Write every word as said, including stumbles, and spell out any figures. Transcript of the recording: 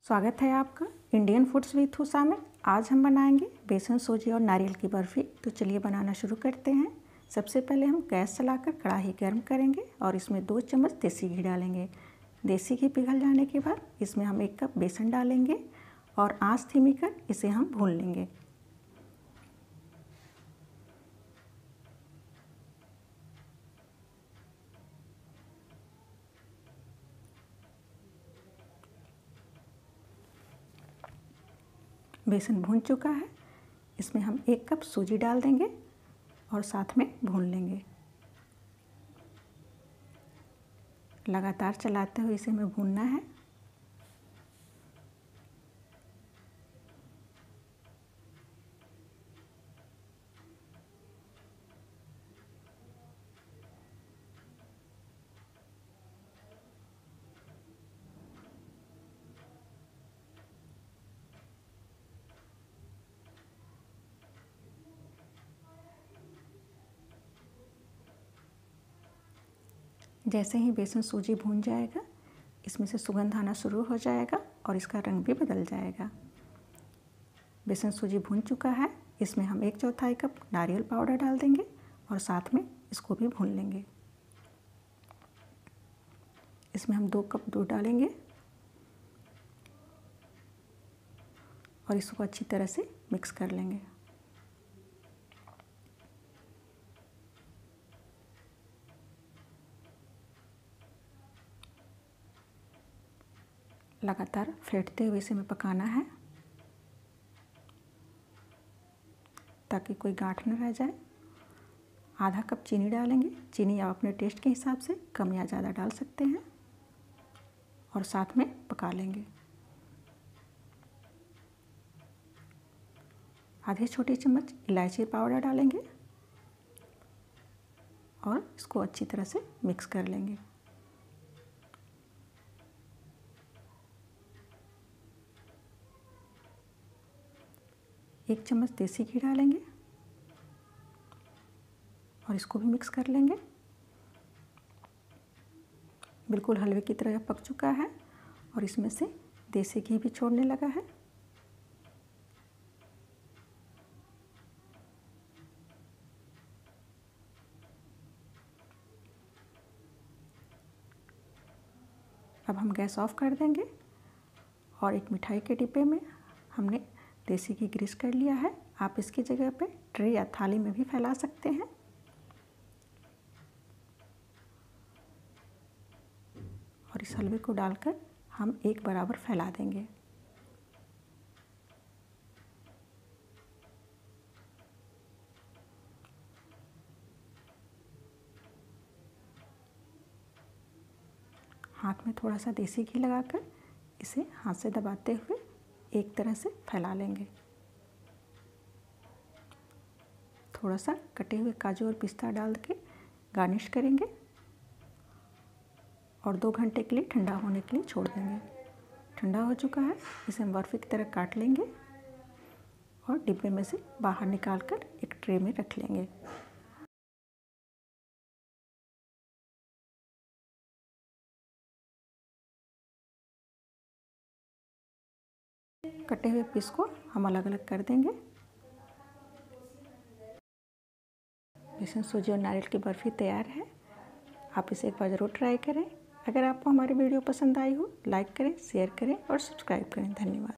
स्वागत है आपका इंडियन फूड्स विथ उषा में। आज हम बनाएंगे बेसन सूजी और नारियल की बर्फ़ी। तो चलिए बनाना शुरू करते हैं। सबसे पहले हम गैस चलाकर कढ़ाई गर्म करेंगे और इसमें दो चम्मच देसी घी डालेंगे। देसी घी पिघल जाने के बाद इसमें हम एक कप बेसन डालेंगे और आंच धीमी कर इसे हम भून लेंगे। बेसन भून चुका है, इसमें हम एक कप सूजी डाल देंगे और साथ में भून लेंगे। लगातार चलाते हुए इसे हमें भूनना है। जैसे ही बेसन सूजी भून जाएगा, इसमें से सुगंध आना शुरू हो जाएगा और इसका रंग भी बदल जाएगा। बेसन सूजी भून चुका है, इसमें हम एक चौथाई कप नारियल पाउडर डाल देंगे और साथ में इसको भी भून लेंगे। इसमें हम दो कप दूध डालेंगे और इसको अच्छी तरह से मिक्स कर लेंगे। लगातार फेंटते हुए इसे हमें पकाना है ताकि कोई गांठ न रह जाए। आधा कप चीनी डालेंगे। चीनी आप अपने टेस्ट के हिसाब से कम या ज़्यादा डाल सकते हैं और साथ में पका लेंगे। आधे छोटे चम्मच इलायची पाउडर डालेंगे और इसको अच्छी तरह से मिक्स कर लेंगे। एक चम्मच देसी घी डालेंगे और इसको भी मिक्स कर लेंगे। बिल्कुल हलवे की तरह पक चुका है और इसमें से देसी घी भी छोड़ने लगा है। अब हम गैस ऑफ कर देंगे और एक मिठाई के डिब्बे में हमने देसी घी ग्रीस कर लिया है। आप इसकी जगह पे ट्रे या थाली में भी फैला सकते हैं और इस हलवे को डालकर हम एक बराबर फैला देंगे। हाथ में थोड़ा सा देसी घी लगाकर इसे हाथ से दबाते हुए एक तरह से फैला लेंगे। थोड़ा सा कटे हुए काजू और पिस्ता डाल के गार्निश करेंगे और दो घंटे के लिए ठंडा होने के लिए छोड़ देंगे। ठंडा हो चुका है, इसे हम बर्फ़ी की तरह काट लेंगे और डिब्बे में से बाहर निकाल कर एक ट्रे में रख लेंगे। कटे हुए पीस को हम अलग अलग कर देंगे। बेसन सूजी और नारियल की बर्फ़ी तैयार है। आप इसे एक बार ज़रूर ट्राई करें। अगर आपको हमारी वीडियो पसंद आई हो, लाइक करें, शेयर करें और सब्सक्राइब करें। धन्यवाद।